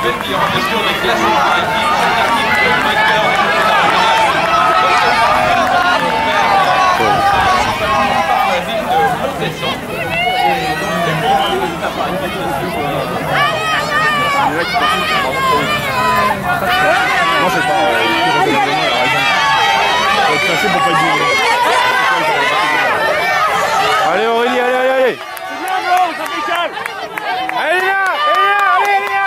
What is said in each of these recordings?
qui en gestion des classements maritimes, chaque article vainqueur du championnat par la ville de Montesson. Et donc les résultats par équipe de non, c'est pas. Pour pas dire. Allez Aurélie, allez, allez, allez. Allez là, allez là,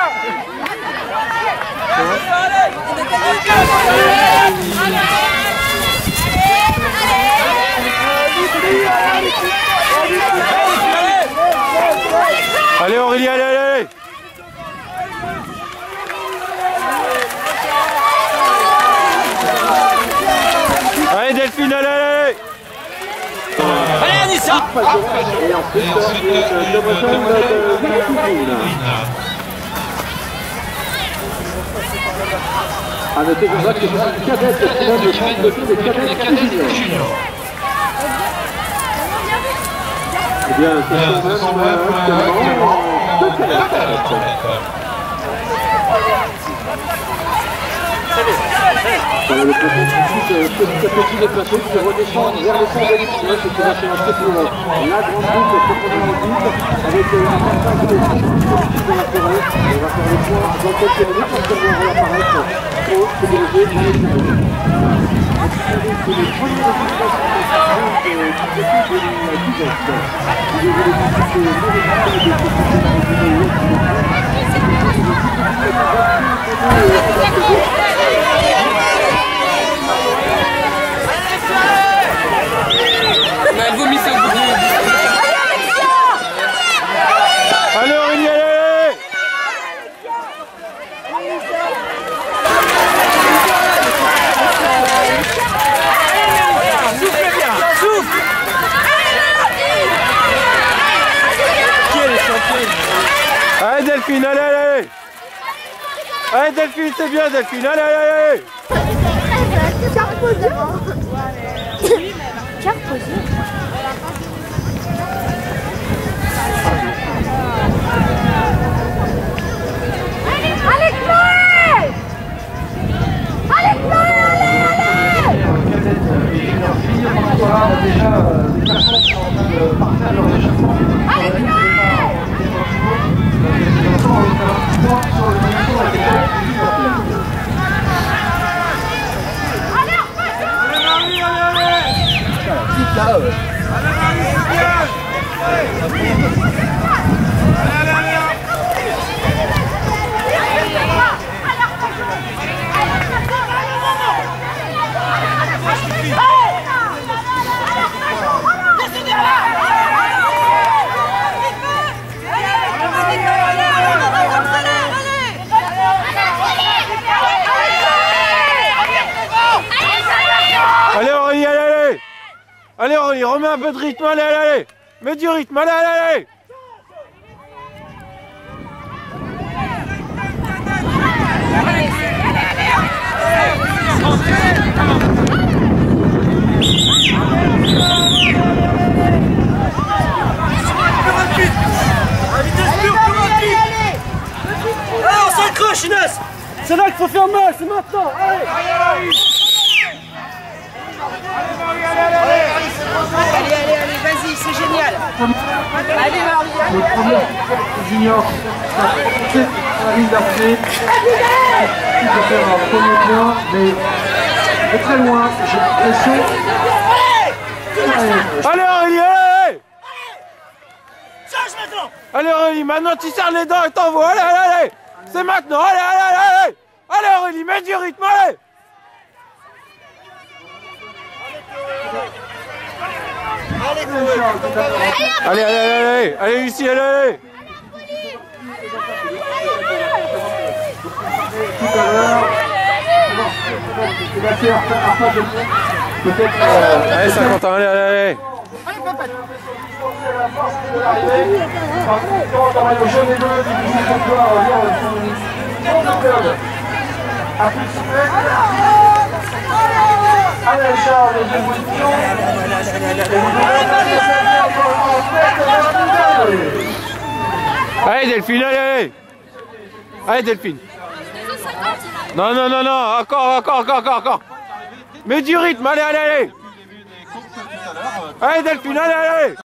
allez Aurélie, allez, allez, allez. Allez Delphine, allez, allez. Allez Anissa. Et ensuite, une demoiselle de à noter que c'est une cadette qui donne le centre de tout des cadettes juniors. Eh bien, ce sont même actuellement deux cadettes. Voilà le petit déplacé qui redescend vers le centre de l'X9 et qui va se lancer pour la grande boucle proprement dite avec un attaque de politique de la forêt. On va faire le point dans quelques minutes parce qu'elle va réapparaître pour sécuriser les journaux. C'est le premier résultat de la duvette. Vous devez les discuter Elle vomit ça au bout. Allez Aurélie, allez, allez. Souffle bien, souffle. Qui est le champion? Allez Delphine, allez, allez, allez. Allez Delphine, c'est bien Delphine, allez, allez, allez. Carte posée. Carte posée. Allez Chloé! Allez Chloé, allez! déjà des garçons qui sont en train de partir leur échauffement. Allez Chloé! Allez Aurélie, allez, allez. Allez Aurélie, remets un peu de rythme, allez, allez, allez. Mets du rythme, allez, allez, allez. On s'accroche Inès. C'est là qu'il faut faire mal, c'est maintenant. Allez. Allez, vas-y, c'est génial. Allez, Marie, allez. Le premier junior, c'est la ligne d'arrivée. Il peut faire un premier point, mais de très loin, j'ai l'impression. Allez Aurélie, allez, allez. Change maintenant. Allez Aurélie, maintenant tu serres les dents et t'envoies, allez, allez, allez. C'est maintenant, allez, allez, allez, allez. Allez Aurélie, mets du rythme, allez. Allez, allez, allez, allez, allez Lucie, allez, allez. Tout à l'heure, peut-être. Allez Saint-Quentin, allez, allez, allez. Allez Charles, les deux positions. Allez Delphine, allez, allez. Allez Delphine. Non, non, non, non, encore. Mets du rythme, allez. Allez, Delphine, allez.